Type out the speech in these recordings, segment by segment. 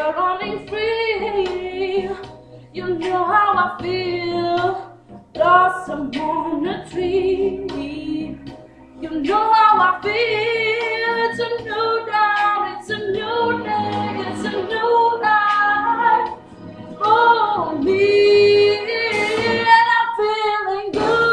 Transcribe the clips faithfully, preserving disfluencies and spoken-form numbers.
we're running free. You know how I feel, blossom on a tree. You know how I feel, it's a new dawn, it's a new day, it's a new life for me, and I'm feeling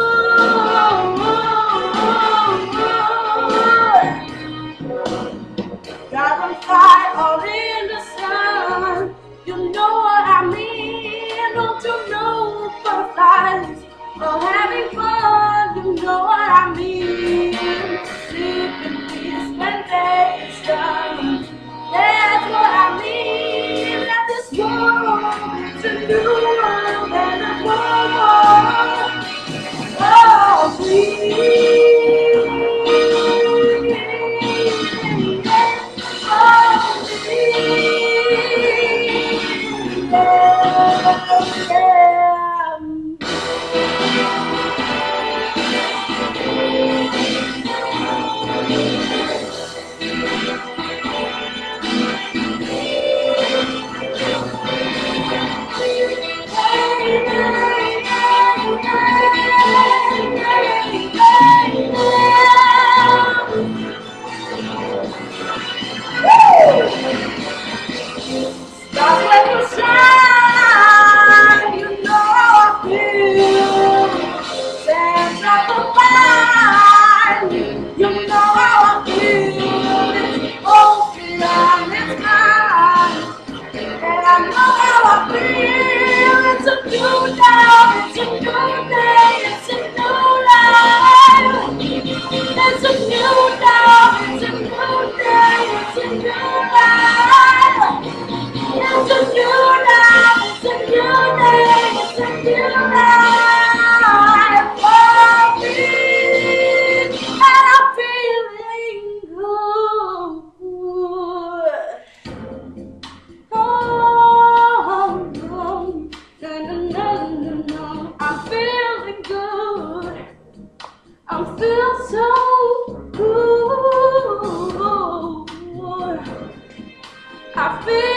good. Dragonfly all in the sun, you know what I mean. Don't you know butterflies are having fun? You know what I mean. Sleep in peace when day is done. That's what I mean. That this world is a new world and a world. Oh, please. Oh, please. Yeah, stars when you shine, you know how I feel. Sands of the mine, you know how I feel. It's ocean and it's mine, and I know how I feel. It's a new dawn, it's a new day, it's a new life. It's a new dawn, it's a new day, it's a new life. It's a new life, it's a new day, it's a new life for me, and I'm feeling good. Oh, no, no, no, no, no, I'm feeling good. I feel so good. I feel